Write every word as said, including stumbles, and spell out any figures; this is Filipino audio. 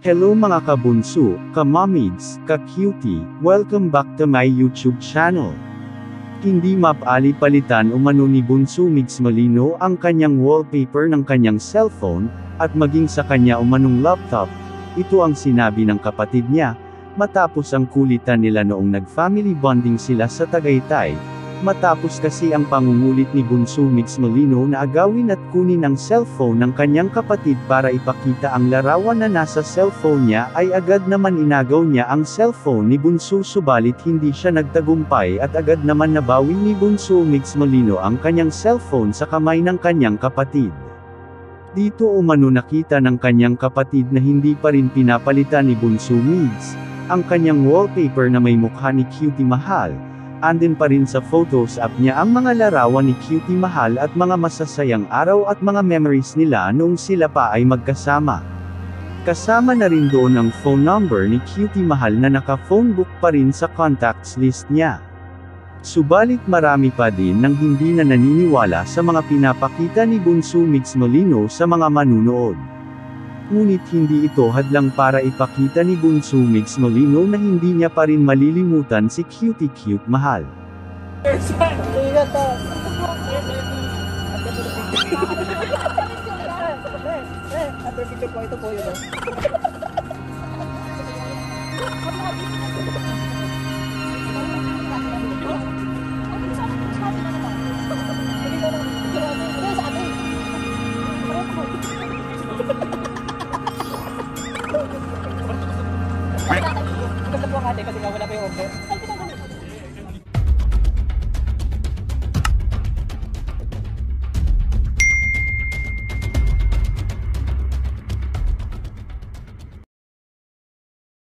Hello mga kabunso, kamamids, ka-cutie, welcome back to my YouTube channel. Hindi mapali-palitan umano ni Bunso Migs Molino ang kanyang wallpaper ng kanyang cellphone, at maging sa kanya umanong laptop. Ito ang sinabi ng kapatid niya, matapos ang kulitan nila noong nag-family bonding sila sa Tagaytay. Matapos kasi ang pangungulit ni Bunso Migs Molino na agawin at kunin ang cellphone ng kanyang kapatid para ipakita ang larawan na nasa cellphone niya, ay agad naman inagaw niya ang cellphone ni Bunso, subalit hindi siya nagtagumpay at agad naman nabawi ni Bunso Migs Molino ang kanyang cellphone sa kamay ng kanyang kapatid. Dito umano nakita ng kanyang kapatid na hindi pa rin pinapalitan ni Bunso Migs ang kanyang wallpaper na may mukha ni Cutie Mahal. Andin pa rin sa photos app niya ang mga larawan ni Cutie Mahal at mga masasayang araw at mga memories nila noong sila pa ay magkasama. Kasama na rin doon ang phone number ni Cutie Mahal na naka-phone book pa rin sa contacts list niya. Subalit marami pa din nang hindi na naniniwala sa mga pinapakita ni Bunso Migs Molino sa mga manunood. Ngunit hindi ito hadlang para ipakita ni Bunso Migs Molino na hindi niya pa rin malilimutan si Cutie Cute Mahal. Gusto po ate kasi wala pa yung order.